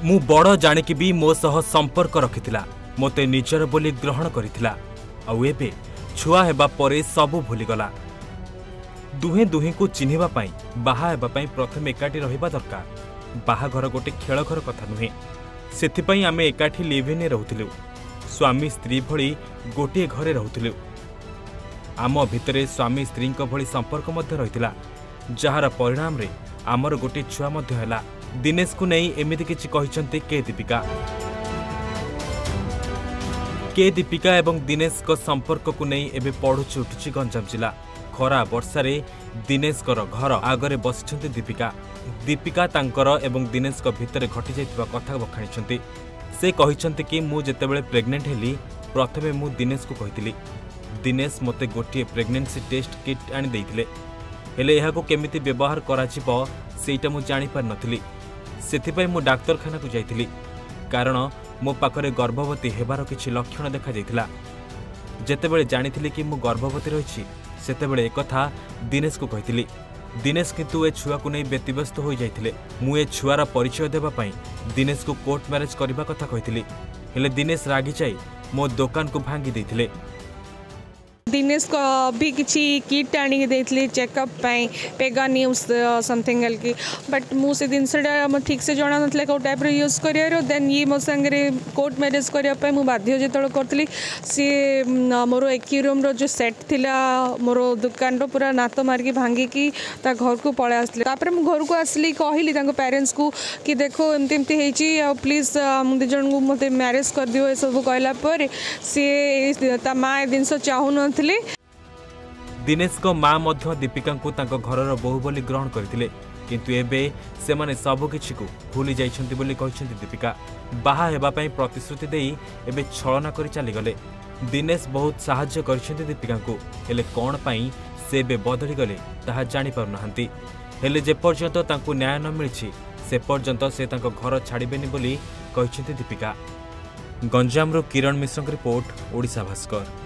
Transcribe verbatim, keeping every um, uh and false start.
मु बड़ जाणिकी भी मो सह संपर्क रखिथिला मोते निजर बोली ग्रहण करिथिला आउ एबे छुआ हेबा परे सबु भूलीगला। दुहे दुहे को चिन्हिबा पाई बाहा हेबा पाई प्रथम एकाठी रहिबा दरकार। बाहाघर गोटे खेलघर कथा नुहे, सेथिपाई आमे एकाठी लिभिने रहुथिलु। स्वामी स्त्री भली गोटे घरे रहुथिलु। आम भितरे स्वामी स्त्री भली संपर्क मध्य रहिथिला, जहार परिणाम रे आमर गोटे छुआ मध्य हैला। दिनेश को नहीं एमिति किछि कहिसंती के दीपिका। के दीपिका एवं दिनेश को संपर्क को नहीं एबे पढ़ुछि उठुछि गंजाम जिला। खरा वर्षारे दिनेश कर घर आगरे बसिछंती दीपिका। दीपिका तांकर एवं दिनेश को भितरे घटी जाइतिबा कथा बखाणिछंती। से कहिछंती कि मु जेतेबेले प्रेग्नेंट हेली प्रथमे मु दिनेश को कहितिली। दिनेश मते गोटे प्रेग्नेंसी टेस्ट किट आनि देइथिले, हेले एहाको केमिति व्यवहार कराजिबो सेटा मु जानि पार नथिली। सेथिपाई मु डाक्तरखाना को जाइथिली, कारण मो पाखरे गर्भवती हेबार किछि लक्षण देखा जाइथिला। जेतेबेले जानिथिली कि मु गर्भवती रहिछि सेतेबेले एकथा दिनेश को कहिथिली। दिनेश किंतु ए छुआ को नहीं व्यतिव्यस्त हो जाइथिले। मु ए छुआर परिचय देबा पई दिनेश को कोर्ट मैरेज करबा कथा कहिथिली, हेले दिनेश रागी जाई मो दुकान को भांगी देइथिले। दिनेश को भी किसी किट आनी देती चेकअप पेगा न्यूज समथिंग एल की, बट मुझे जिनसा ठीक से जाना ना कौ टाइप यूज कर देन ये मो सांगे कोर्ट मैरेज करने मुझे बाध्य जो करी सी मोर एक्वेरियम जो सेट थिला मोर दुकान रो पूरा नात मारिकी भांगिकी ता घर को पलै आसले। तापर मु घर को आसली कहली पेरेंट्स को कि देखो एमती एमती होती प्लीज मुझे जन को मत मैरेज कर दियो ये सब कहला पर सी ता माँ ए जिन चाहू न। दिनेश को माँ मध्य दीपिका को तांको घरर बहु बोली ग्रहण करथिले, किंतु एबे से माने सब किछि को भूली जाइछंती बोली कहिसंती दीपिका। बाहा हेबा पई प्रतिश्रुति देई एबे छलना करि चली गले। दिनेश बहुत सहाय्य करछंती दीपिका को, हेले कोन पई से एबे बदली गले ताहा जानि पारु नाहंती। हेले जे पर्यंत तांको न्याय न मिलिछि से पर्यंत से तांको घर छाड़िबेनी बोली कहिसंती दीपिका। गंजामरो किरण मिश्रक रिपोर्ट, ओडिशा भास्कर।